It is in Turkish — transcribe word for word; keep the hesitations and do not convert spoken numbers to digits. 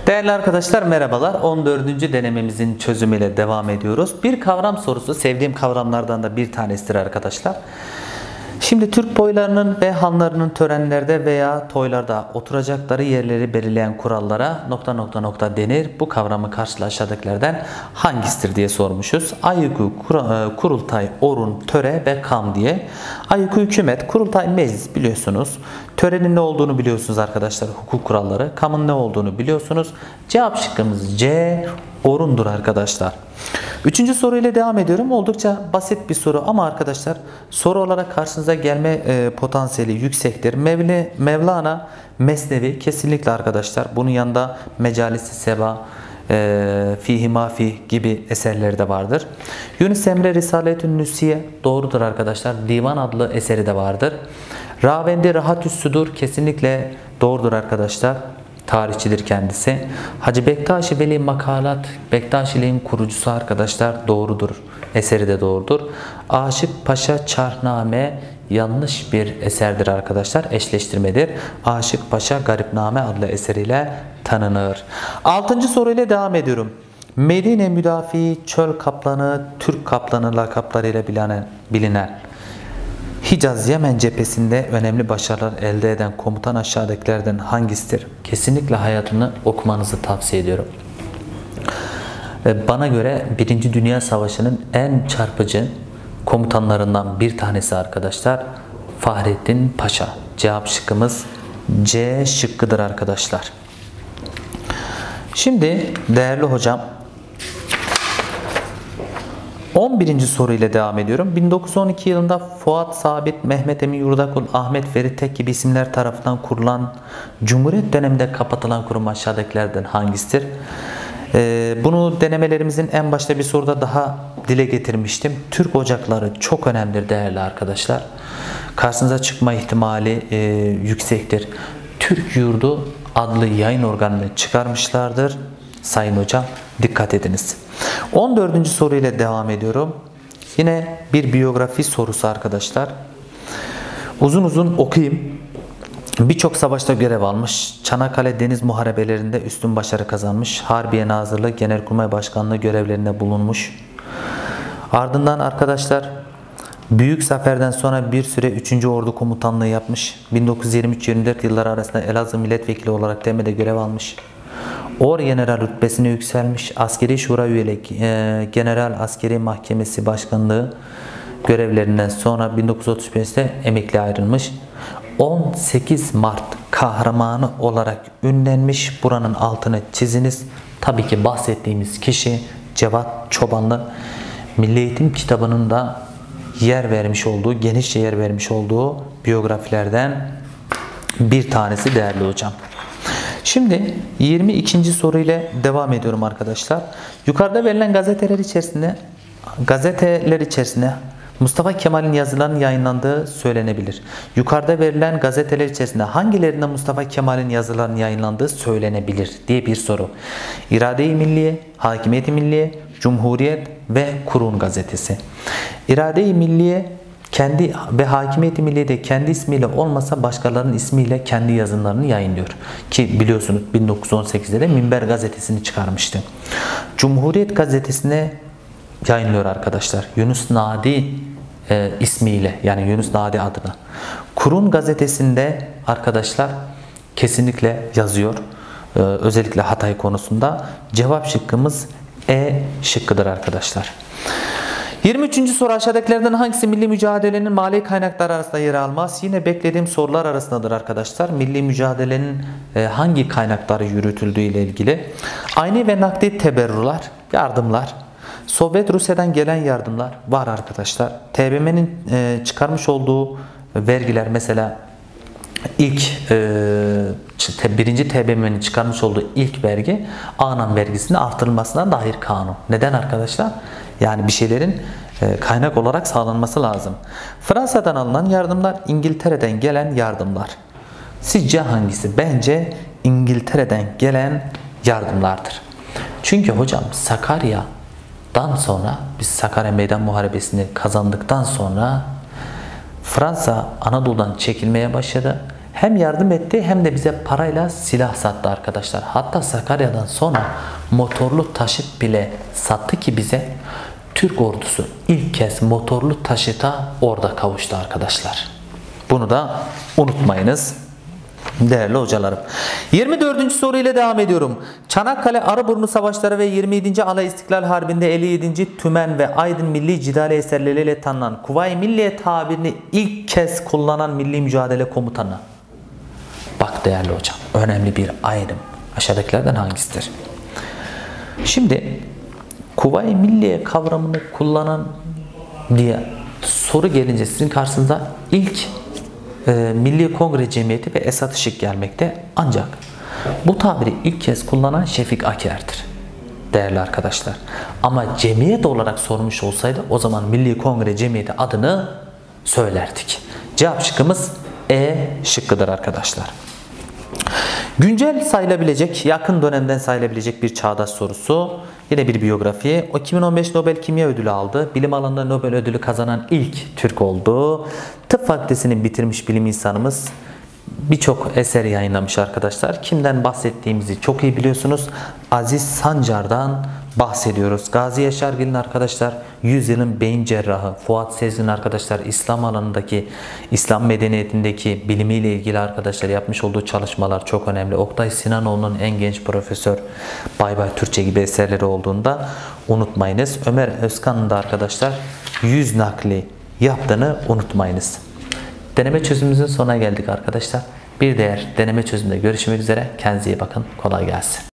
Değerli arkadaşlar merhabalar. on dördüncü denememizin çözümüyle devam ediyoruz. Bir kavram sorusu, sevdiğim kavramlardan da bir tanesidir arkadaşlar. Şimdi Türk boylarının ve hanlarının törenlerde veya toylarda oturacakları yerleri belirleyen kurallara nokta nokta nokta denir. Bu kavramı karşıla aşağıdakilerden hangisidir diye sormuşuz. Ayyuku, kurultay, orun, töre ve kam diye. Ayyuku hükümet, kurultay meclis biliyorsunuz. Törenin ne olduğunu biliyorsunuz arkadaşlar, hukuk kuralları. Kamın ne olduğunu biliyorsunuz. Cevap şıkkımız C, orundur arkadaşlar. Üçüncü soruyla devam ediyorum. Oldukça basit bir soru ama arkadaşlar soru olarak karşınıza gelme e, potansiyeli yüksektir. Mevle, Mevlana Mesnevi kesinlikle arkadaşlar. Bunun yanında Mecalis-i Seba, e, Fihi Mafi gibi eserleri de vardır. Yunus Emre Risaletün Nüsiye doğrudur arkadaşlar. Divan adlı eseri de vardır. Ravendi Rahatü's Sudur kesinlikle doğrudur arkadaşlar. Tarihçidir kendisi. Hacı Bektaşi Veli Makalat, Bektaşiliğin kurucusu arkadaşlar, doğrudur. Eseri de doğrudur. Aşık Paşa Çarhname yanlış bir eserdir arkadaşlar. Eşleştirmedir. Aşık Paşa Garipname adlı eseriyle tanınır. Altıncı soruyla devam ediyorum. Medine Müdafi, Çöl Kaplanı, Türk Kaplanı lakaplarıyla bilinen, bilinen Hicaz Yemen cephesinde önemli başarılar elde eden komutan aşağıdakilerden hangisidir? Kesinlikle hayatını okumanızı tavsiye ediyorum. Bana göre Birinci Dünya Savaşı'nın en çarpıcı komutanlarından bir tanesi arkadaşlar Fahrettin Paşa. Cevap şıkkımız C şıkkıdır arkadaşlar. Şimdi değerli hocam on birinci soruyla devam ediyorum. bin dokuz yüz on iki yılında Fuat Sabit, Mehmet Emin Yurdakul, Ahmet Ferit Tek gibi isimler tarafından kurulan Cumhuriyet döneminde kapatılan kurum aşağıdakilerden hangisidir? Ee, bunu denemelerimizin en başta bir soruda daha dile getirmiştim. Türk ocakları çok önemlidir değerli arkadaşlar. Karşınıza çıkma ihtimali e, yüksektir. Türk Yurdu adlı yayın organını çıkarmışlardır. Sayın hocam dikkat ediniz. on dördüncü soruyla devam ediyorum. Yine bir biyografi sorusu arkadaşlar. Uzun uzun okuyayım. Birçok savaşta görev almış. Çanakkale Deniz Muharebelerinde üstün başarı kazanmış. Harbiye Nazırlığı, Genelkurmay Başkanlığı görevlerinde bulunmuş. Ardından arkadaşlar büyük zaferden sonra bir süre üçüncü Ordu Komutanlığı yapmış. bin dokuz yüz yirmi üç yirmi dört yılları arasında Elazığ Milletvekili olarak Teme'de görev almış. Orgeneral rütbesine yükselmiş. Askeri Şura üyeliği, e, General Askeri Mahkemesi Başkanlığı görevlerinden sonra bin dokuz yüz otuz beşte emekli ayrılmış. on sekiz Mart kahramanı olarak ünlenmiş. Buranın altını çiziniz. Tabii ki bahsettiğimiz kişi Cevat Çobanlı. Milli Eğitim kitabının da yer vermiş olduğu, genişçe yer vermiş olduğu biyografilerden bir tanesi değerli hocam. Şimdi yirmi ikinci soruyla devam ediyorum arkadaşlar. Yukarıda verilen gazeteler içerisinde gazeteler içerisinde Mustafa Kemal'in yazılarının yayınlandığı söylenebilir. Yukarıda verilen gazeteler içerisinde hangilerinde Mustafa Kemal'in yazılarının yayınlandığı söylenebilir diye bir soru. İrade-i Milliye, Hakimiyet-i Milliye, Cumhuriyet ve Kurun gazetesi. İrade-i Milliye kendi ve Hakimiyet-i Milliye'de kendi ismiyle olmasa başkalarının ismiyle kendi yazılarını yayınlıyor. Ki biliyorsunuz bin dokuz yüz on sekizde de Minber gazetesini çıkarmıştı. Cumhuriyet gazetesine yayınlıyor arkadaşlar. Yunus Nadi e, ismiyle, yani Yunus Nadi adına. Kurun gazetesinde arkadaşlar kesinlikle yazıyor. E, özellikle Hatay konusunda. Cevap şıkkımız E şıkkıdır arkadaşlar. yirmi üçüncü soru aşağıdakilerden hangisi milli mücadelenin mali kaynaklar arasında yer almaz? Yine beklediğim sorular arasındadır arkadaşlar. Milli mücadelenin e, hangi kaynakları yürütüldüğü ile ilgili. Ayni ve nakdi teberrular, yardımlar. Sovyet Rusya'dan gelen yardımlar var arkadaşlar. T B M M'nin e, çıkarmış olduğu vergiler, mesela ilk e, birinci T B M'nin çıkarmış olduğu ilk vergi Ağnan vergisinin artırılmasına dair kanun. Neden arkadaşlar? Yani bir şeylerin e, kaynak olarak sağlanması lazım. Fransa'dan alınan yardımlar, İngiltere'den gelen yardımlar. Sizce hangisi? Bence İngiltere'den gelen yardımlardır. Çünkü hocam Sakarya'dan sonra, biz Sakarya Meydan Muharebesi'ni kazandıktan sonra Fransa Anadolu'dan çekilmeye başladı. hem yardım etti hem de bize parayla silah sattı arkadaşlar. Hatta Sakarya'dan sonra motorlu taşıt bile sattı ki bize Türk ordusu ilk kez motorlu taşıta orada kavuştu arkadaşlar. Bunu da unutmayınız değerli hocalarım. yirmi dördüncü soru ile devam ediyorum. Çanakkale, Arıburnu Savaşları ve yirmi yedinci Alay İstiklal Harbi'nde elli yedinci Tümen ve Aydın milli cidali eserleriyle tanınan Kuvayi Milliye tabirini ilk kez kullanan Milli Mücadele Komutanı. Bak değerli hocam, önemli bir ayrım. Aşağıdakilerden hangisidir? Şimdi Kuvayi Milliye kavramını kullanan diye soru gelince sizin karşınıza ilk e, Milli Kongre Cemiyeti ve Esat Işık gelmekte. Ancak bu tabiri ilk kez kullanan Şefik Aker'dir değerli arkadaşlar. Ama cemiyet olarak sormuş olsaydı o zaman Milli Kongre Cemiyeti adını söylerdik. Cevap şıkkımız E şıkkıdır arkadaşlar. Güncel sayılabilecek, yakın dönemden sayılabilecek bir çağdaş sorusu. Yine bir biyografi. O iki bin on beş Nobel Kimya Ödülü aldı. Bilim alanında Nobel Ödülü kazanan ilk Türk oldu. Tıp fakültesini bitirmiş bilim insanımız. Birçok eser yayınlamış arkadaşlar. Kimden bahsettiğimizi çok iyi biliyorsunuz. Aziz Sancar'dan bahsediyoruz. Gazi Yaşargil'in arkadaşlar yüzyılın beyin cerrahı. Fuat Sezgin arkadaşlar İslam alanındaki, İslam medeniyetindeki bilimiyle ilgili arkadaşlar yapmış olduğu çalışmalar çok önemli. Oktay Sinanoğlu'nun en genç profesör, Bay Bay Türkçe gibi eserleri olduğunda unutmayınız. Ömer Özkan'ın da arkadaşlar yüz nakli yaptığını unutmayınız. Deneme çözümümüzün sonuna geldik arkadaşlar. Bir diğer deneme çözümünde görüşmek üzere. Kendinize iyi bakın. Kolay gelsin.